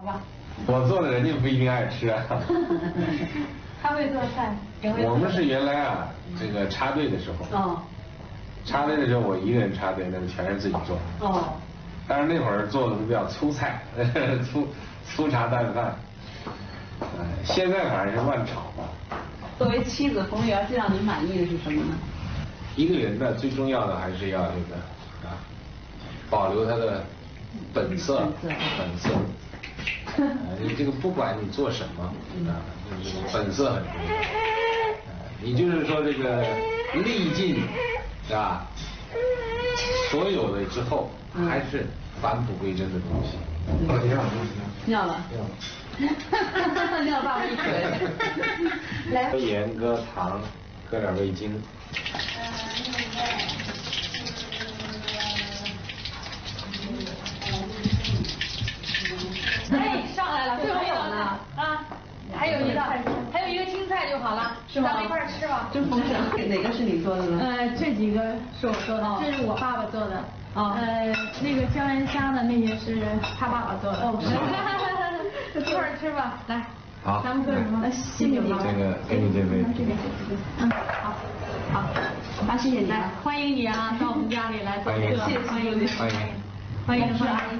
好吧。 我做的人家不一定爱吃啊。 他会做菜。 我们是原来啊，这个插队的时候。 哦。 插队的时候我一个人插队，那个全是自己做。 哦。 但是那会儿做的都比较粗菜，粗茶淡饭。现在反而是乱炒吧。 作为妻子，冯丽媛最让你满意的是什么呢？ 一个人呢，最重要的还是要这个保留他的本色。这个不管你做什么这个本色很重要。你就是说这个历尽所有的之后，还是返璞归真的东西。 尿了。尿了爸爸一腿。来。搁盐，搁糖，搁点味精。 哎，上来了，最后有呢啊！还有一个青菜就好了，是吗？咱们一块吃吧。真丰盛。哪个是你做的呢？ 这几个是我做的，这是我爸爸做的。那个椒盐虾的那些是他爸爸做的。一块吃吧，来。 好。 咱们做什么？ 谢谢你。这个给你这杯。 好，谢谢你。来，欢迎你啊，到我们家里来做客。欢迎。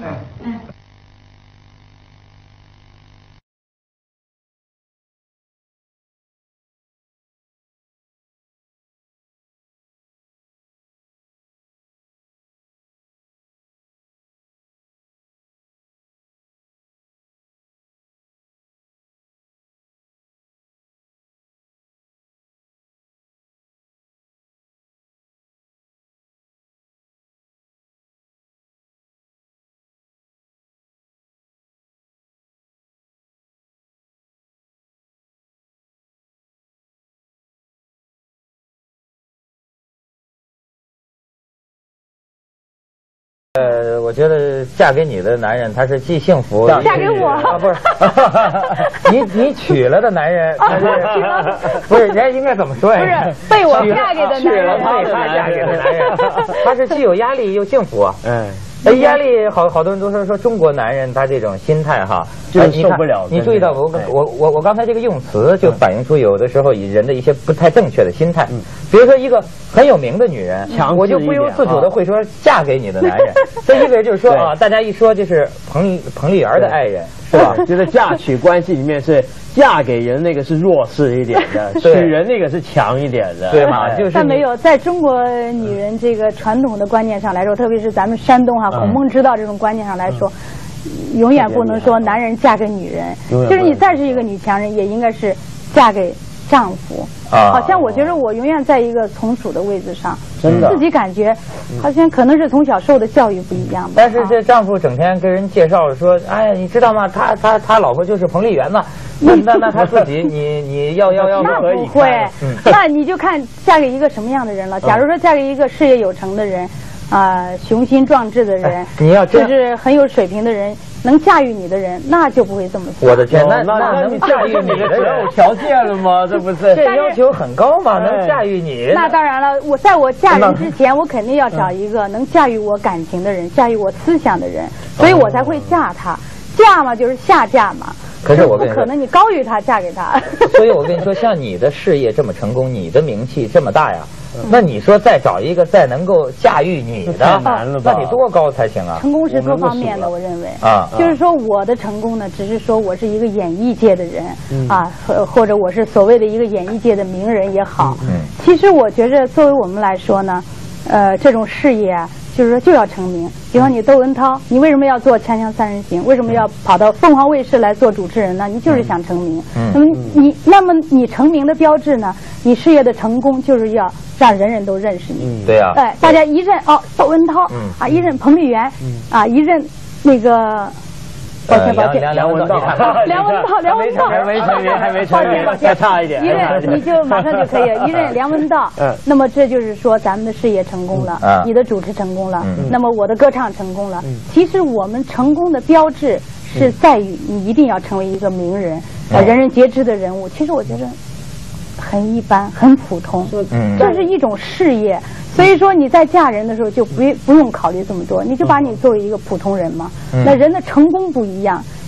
我觉得嫁给你的男人，他是既幸福， 嫁给我不是，你娶了的男人，他是不是？人家应该怎么说呀？ 不是被我嫁给的男人， 被他嫁给的男人，他是既有压力又幸福啊。压力好多人都说中国男人他这种心态哈， 就是受不了。 你注意到我刚才这个用词就反映出有的时候人的一些不太正确的心态。比如说一个很有名的女人，我就不由自主的会说嫁给你的男人，这意味着就是说啊，大家一说就是彭丽媛的爱人是吧？ 觉得嫁娶关系里面是嫁给人那个是弱势一点的，娶人那个是强一点的， 对吗？就是但没有在中国女人这个传统的观念上来说，特别是咱们山东孔孟之道这种观念上来说，永远不能说男人嫁给女人，就是你再是一个女强人，也应该是嫁给丈夫。好像我觉得我永远在一个从属的位置上， 真的自己感觉好像可能是从小受的教育不一样吧。 但是这丈夫整天跟人介绍说，哎，你知道吗？他老婆就是彭丽媛嘛。那他自己你要那不会，那你就看嫁给一个什么样的人了。假如说嫁给一个事业有成的人。雄心壮志的人， 你要就是很有水平的人，能驾驭你的人，那就不会这么想。 我的天，那能驾驭你的人有条件了吗？这不是？ 这要求很高嘛，能驾驭你。 那当然了，在我嫁人之前，我肯定要找一个能驾驭我感情的人，驾驭我思想的人，所以我才会嫁他。嫁嘛就是下嫁嘛。 可是我跟你说， 不可能你高于他嫁给他。 所以我跟你说，像你的事业这么成功，你的名气这么大呀，那你说再找一个再能够驾驭你的， 难了吧？ 那得多高才行啊？ 成功是多方面的，我认为就是说我的成功呢，只是说我是一个演艺界的人或者我是所谓的一个演艺界的名人也好。其实我觉着作为我们来说呢，这种事业啊。就是说就要成名，比方你窦文涛，你为什么要做《锵锵三人行》？为什么要跑到凤凰卫视来做主持人呢？你就是想成名。那么你成名的标志呢？你事业的成功就是要让人人都认识你。 对呀。 哎，大家一认窦文涛一认彭丽媛一认那个。抱歉， 梁文道， 还没成名，再差一点。 一认你就马上就可以一认梁文道，那么这就是说咱们的事业成功了，你的主持成功了，那么我的歌唱成功了。其实我们成功的标志是在于你一定要成为一个名人，人人皆知的人物。其实我觉得很一般，很普通，这是一种事业。所以说你在嫁人的时候就不用考虑这么多，你就把你作为一个普通人嘛。那人的成功不一样，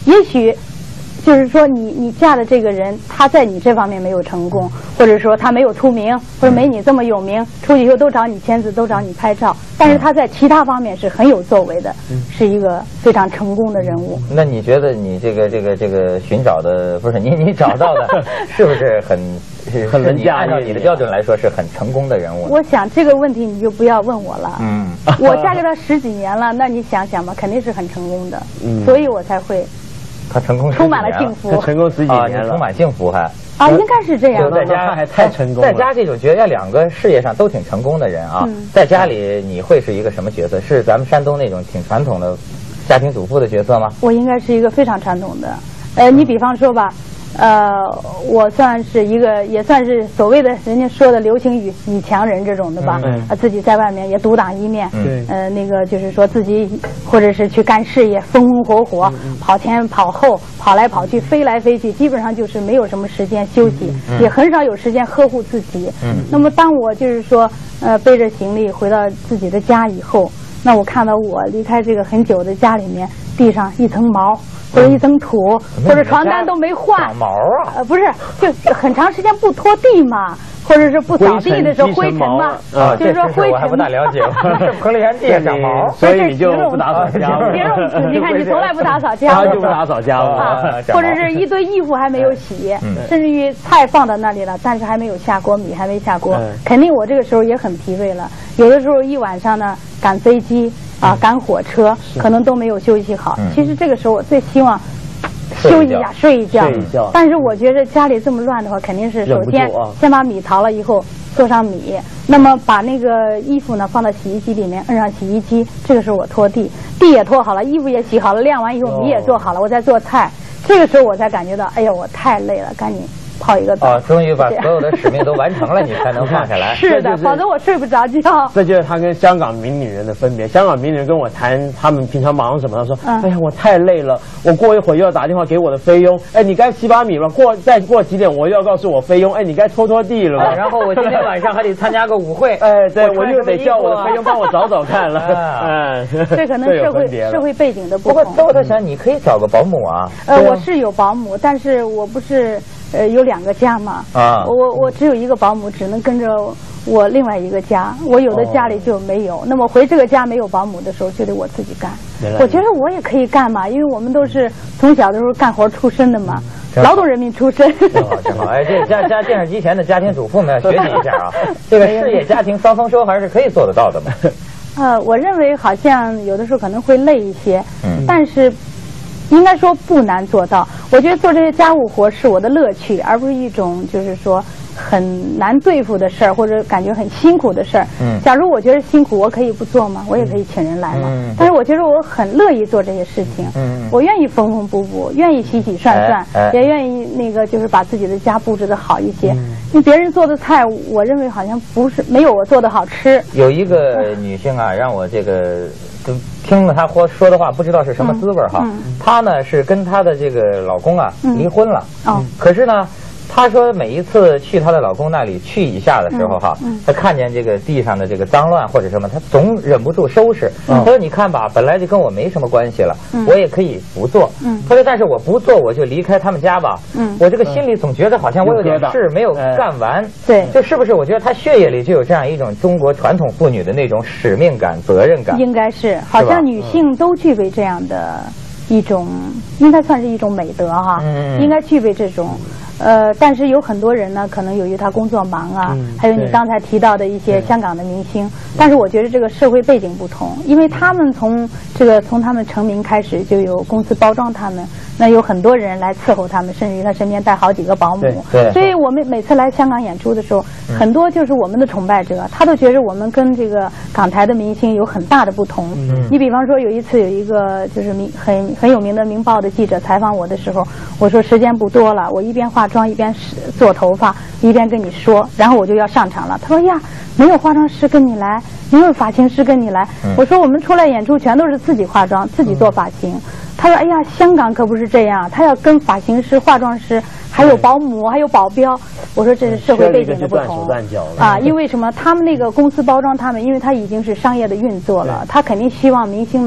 也许就是说你嫁的这个人，他在你这方面没有成功，或者说他没有出名，或者没你这么有名，出去以后都找你签字，都找你拍照，但是他在其他方面是很有作为的，是一个非常成功的人物。 那你觉得你这个寻找的不是你找到的，是不是很能按照你的标准来说是很成功的人物？ 我想这个问题你就不要问我了。我嫁给他10几年了，那你想想吧，肯定是很成功的，所以我才会。 他成功充满了幸福， 他成功10几年了， 充满幸福还应该是这样。 在家还太成功了。 在家这种觉得2个事业上都挺成功的人啊，在家里你会是一个什么角色？是咱们山东那种挺传统的家庭主妇的角色吗？ 我应该是一个非常传统的。你比方说吧，我算是一个，也算是所谓的人家说的流行女强人这种的吧。自己在外面也独当一面。那个就是说自己或者是去干事业，风风火火，跑前跑后，跑来跑去，飞来飞去，基本上就是没有什么时间休息，也很少有时间呵护自己。那么当我就是说背着行李回到自己的家以后，那我看到我离开这个很久的家里面，地上一层毛。或者一层土，或者床单都没换， 长毛啊？ 不是，就很长时间不拖地嘛，或者是不扫地的时候灰尘嘛，就是说灰尘。 我还不大了解，彭丽媛地长毛， 所以你就不打扫家务。 你看你从来不打扫家务， 他就不打扫家务或者是一堆衣服还没有洗，甚至于菜放到那里了，但是还没有下锅，米还没下锅，肯定我这个时候也很疲惫了。有的时候一晚上呢，赶飞机。赶火车可能都没有休息好。其实这个时候我最希望休息一下，睡一觉。但是我觉得家里这么乱的话，肯定是首先把米淘了以后做上米，那么把那个衣服呢放到洗衣机里面，摁上洗衣机。这个时候我拖地，地也拖好了，衣服也洗好了，晾完以后米也做好了，我再做菜。这个时候我才感觉到，哎呀，我太累了，赶紧泡一个澡。 终于把所有的使命都完成了，你才能放下来。 是的，否则我睡不着觉。 这就是他跟香港名女人的分别。香港名女人跟我谈他们平常忙什么，他说：“哎呀，我太累了，我过一会儿又要打电话给我的菲佣，哎，你该洗把米了。再过几点我又要告诉我菲佣，哎，你该拖拖地了。 然后我今天晚上还得参加个舞会， 哎，对，我又得叫我的菲佣帮我找找看了。 这可能社会背景的不同。 不过我在想，你可以找个保姆啊。 我是有保姆，但是我不是。有2个家嘛，我只有一个保姆，只能跟着我另外一个家，我有的家里就没有。那么回这个家没有保姆的时候，就得我自己干。我觉得我也可以干嘛，因为我们都是从小的时候干活出身的嘛，劳动人民出身。 真好，哎，这电视机前的家庭主妇们要学习一下啊，这个事业家庭双丰收还是可以做得到的嘛。 我认为好像有的时候可能会累一些，但是。应该说不难做到，我觉得做这些家务活是我的乐趣，而不是一种就是说很难对付的事儿，或者感觉很辛苦的事儿。假如我觉得辛苦，我可以不做吗？我也可以请人来嘛。但是我觉得我很乐意做这些事情。我愿意缝缝补补，愿意洗洗涮涮，也愿意那个就是把自己的家布置的好一些。因为别人做的菜，我认为好像不是没有我做的好吃。 有一个女性啊，让我这个。就听了她说的话，不知道是什么滋味哈。她呢是跟她的这个老公啊离婚了。可是呢，她说每一次去她的老公那里去一下的时候哈，她看见这个地上的这个脏乱或者什么，她总忍不住收拾。她说：“你看吧，本来就跟我没什么关系了，我也可以不做。”她说：“但是我不做，我就离开他们家吧。我这个心里总觉得好像我有点事没有干完。 对， 就是不是？我觉得她血液里就有这样一种中国传统妇女的那种使命感、责任感。 应该是，好像女性都具备这样的一种，应该算是一种美德哈。应该具备这种。但是有很多人呢，可能由于他工作忙啊，还有你刚才提到的一些香港的明星，但是我觉得这个社会背景不同，因为他们从他们成名开始就有公司包装他们，那有很多人来伺候他们，甚至于他身边带好几个保姆。所以我们每次来香港演出的时候，很多就是我们的崇拜者，他都觉得我们跟这个港台的明星有很大的不同。你比方说有一次有一个就是很有名的《明报》的记者采访我的时候，我说时间不多了，我一边化妆一边做头发一边跟你说，然后我就要上场了。他说呀，没有化妆师跟你来，没有发型师跟你来。我说我们出来演出全都是自己化妆自己做发型。他说哎呀，香港可不是这样，他要跟发型师、化妆师还有保姆还有保镖。我说这是社会背景的不同啊，因为什么？他们那个公司包装他们，因为他已经是商业的运作了，他肯定希望明星们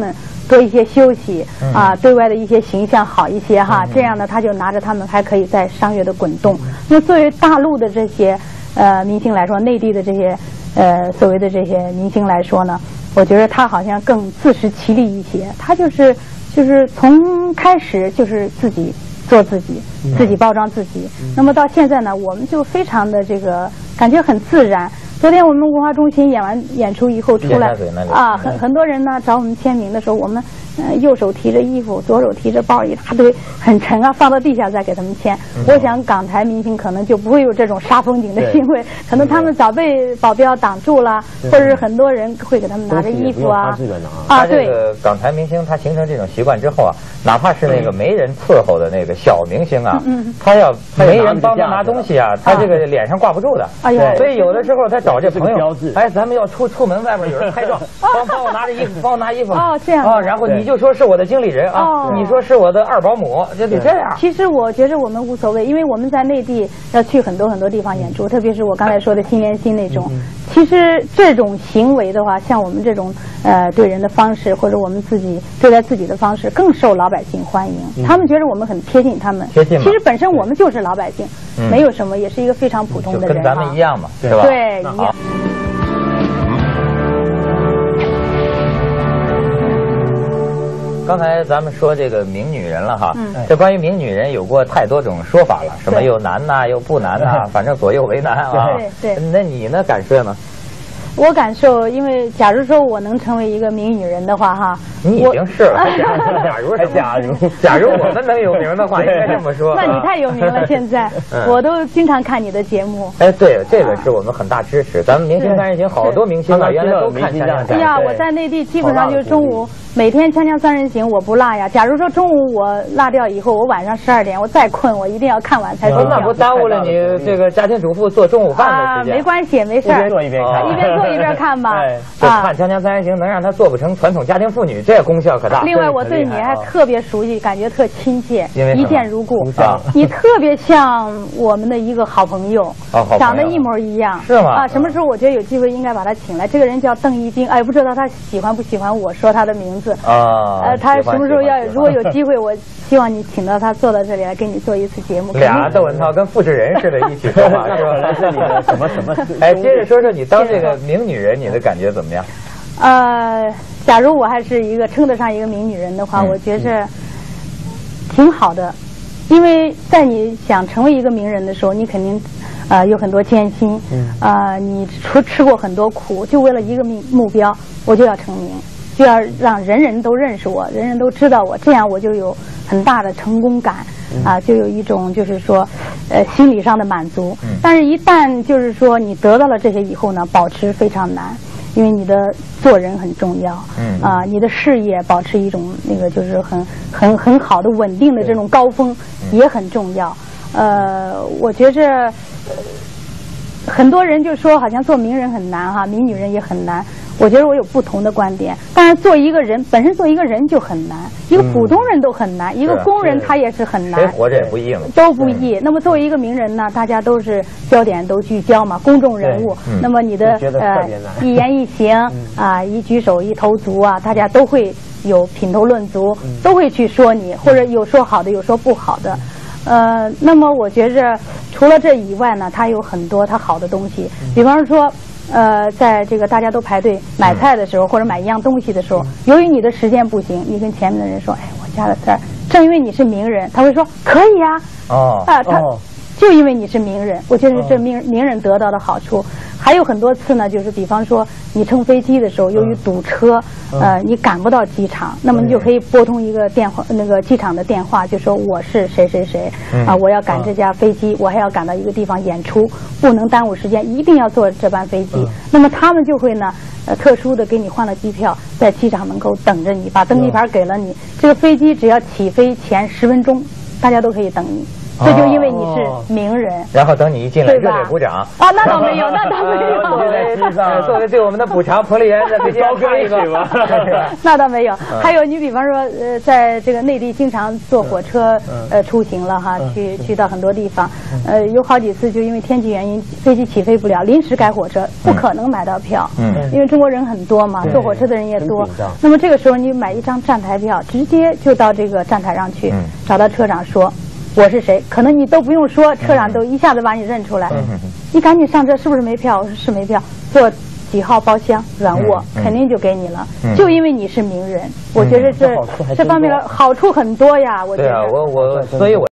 多一些休息啊，对外的一些形象好一些哈，这样呢他就拿着他们还可以在商业的滚动。那作为大陆的这些明星来说，内地的这些所谓的这些明星来说呢，我觉得他好像更自食其力一些，他就是从开始就是自己做自己，自己包装自己。那么到现在呢，我们就非常的这个感觉很自然。昨天我们文化中心演完演出以后出来啊，很多人呢找我们签名的时候，我们右手提着衣服，左手提着包，一大堆很沉啊，放到地下再给他们签。我想港台明星可能就不会有这种杀风景的行为，可能他们早被保镖挡住了，或者是很多人会给他们拿着衣服啊。 啊，对。这个港台明星他形成这种习惯之后啊，哪怕是那个没人伺候的那个小明星啊，他要没人帮他拿东西啊，他这个脸上挂不住的。哎呀，所以有的时候他找这朋友，哎，咱们要出门外边有人拍照，帮我拿着衣服，帮我拿衣服。 哦，这样。 哦，然后你就说是我的经理人啊，你说是我的二保姆，就得这样。 其实我觉得我们无所谓，因为我们在内地要去很多地方演出，特别是我刚才说的新年新那种。其实这种行为的话，像我们这种对人的方式，或者我们自己对待自己的方式，更受老百姓欢迎。他们觉得我们很贴近他们。贴近。其实本身我们就是老百姓，没有什么，也是一个非常普通的人， 跟咱们一样嘛，是吧？ 对，一样。 刚才咱们说这个名女人了哈，这关于名女人有过太多种说法了，什么又男呐，又不男呐，反正左右为难啊。 对。 那你呢？感受呢？ 我感受，因为假如说我能成为一个名女人的话，哈， 你已经是了。假如我们能有名的话，应该这么说。 那你太有名了，现在我都经常看你的节目。 哎，对，这个是我们很大支持。咱们明星三人行好多明星啊，原来都看锵锵。 哎呀，我在内地基本上就是中午每天锵锵三人行我不落呀。假如说中午我落掉以后，我晚上12点我再困，我一定要看完才睡觉。 那不耽误了你这个家庭主妇做中午饭的时间？ 没关系，没事。 一边做一边看。 一边做一边看吧。 这看锵锵三人行能让他做不成传统家庭妇女，这功效可大。 另外，我对你还特别熟悉，感觉特亲切，一见如故。 啊， 你特别像我们的一个好朋友，长得一模一样。 是吗？ 啊，什么时候我觉得有机会应该把他请来。这个人叫邓一冰，哎，不知道他喜欢不喜欢我说他的名字啊？他什么时候如果有机会，我希望你请到他坐到这里来跟你做一次节目。 俩窦文涛跟复制人似的，一起说话是吧？ 来这里的什么？ 哎，接着说说你当这个名女人，你的感觉怎么样？ 假如我还是一个称得上一个名女人的话，我觉着挺好的，因为在你想成为一个名人的时候，你肯定有很多艰辛，你吃过很多苦，就为了一个目标，我就要成名，就要让人人都认识我，人人都知道我，这样我就有很大的成功感，就有一种就是说心理上的满足。但是一旦就是说你得到了这些以后呢，保持非常难。因为你的做人很重要，你的事业保持一种那个就是很好的稳定的这种高峰也很重要。我觉着很多人就说好像做名人很难哈，名女人也很难。我觉得我有不同的观点，但是做一个人本身做一个人就很难，一个普通人都很难，一个工人他也是很难， 谁活着也不易嘛， 都不易。那么作为一个名人呢，大家都是焦点都聚焦嘛，公众人物，那么你的一言一行一举手一投足啊，大家都会有品头论足，都会去说你，或者有说好的，有说不好的。那么我觉着除了这以外呢，它有很多它好的东西，比方说。在这个大家都排队买菜的时候，或者买一样东西的时候，由于你的时间不行，你跟前面的人说：“哎，我家的菜。”正因为你是名人，他会说：“可以呀。”他就因为你是名人，我觉得是这名人得到的好处。还有很多次呢，就是比方说你乘飞机的时候，由于堵车，你赶不到机场，那么你就可以拨通一个电话，那个机场的电话，就说我是谁谁谁我要赶这架飞机，我还要赶到一个地方演出，不能耽误时间，一定要坐这班飞机。那么他们就会呢，特殊的给你换了机票，在机场门口等着你，把登机牌给了你。这个飞机只要起飞前10分钟，大家都可以等你。 这就因为你是名人。 然后等你一进来，热烈鼓掌。 啊，那倒没有，那倒没有。 作为对我们的补偿，彭丽媛再给高歌一个吧。 那倒没有。还有你比方说，在这个内地经常坐火车出行了哈，去到很多地方，有好几次就因为天气原因，飞机起飞不了，临时改火车，不可能买到票。因为中国人很多嘛，坐火车的人也多。那么这个时候你买一张站台票，直接就到这个站台上去，找到车长说我是谁，可能你都不用说，车长都一下子把你认出来。你赶紧上车，是不是没票？我说是没票，坐几号包厢软卧，肯定就给你了。就因为你是名人，我觉得这方面的好处很多呀。我觉得。 对啊，所以我。